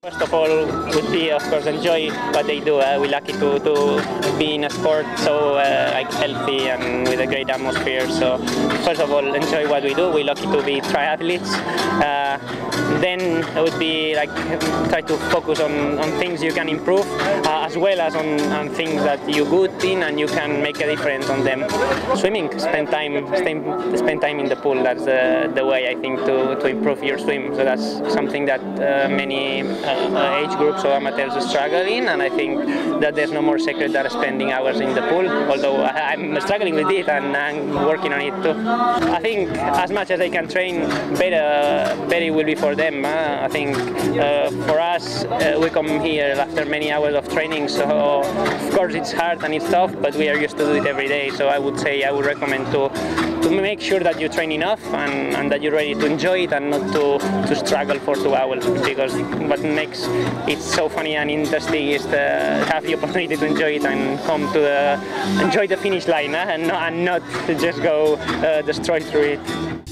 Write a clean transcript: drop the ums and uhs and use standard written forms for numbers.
First of all, would be, of course, enjoy what they do. We're lucky to be in a sport so healthy and with a great atmosphere. So, first of all, enjoy what we do. We're lucky to be triathletes. Then it would be try to focus on things you can improve, as well as on things that you're good in and you can make a difference on them. Swimming, spend time in the pool. That's the way I think to improve your swim. So that's something that many age groups or amateurs struggle in, and I think that there's no more secret than spending hours in the pool, although I'm struggling with it and I'm working on it too. I think as much as they can train, better it will be for them. I think for us, we come here after many hours of training, so of course it's hard and it's tough, but we are used to do it every day. So I would recommend to make sure that you train enough and that you're ready to enjoy it and not to struggle for 2 hours, because what makes it so funny and interesting is to have the opportunity to enjoy it and come to enjoy the finish line and not just go destroy through it.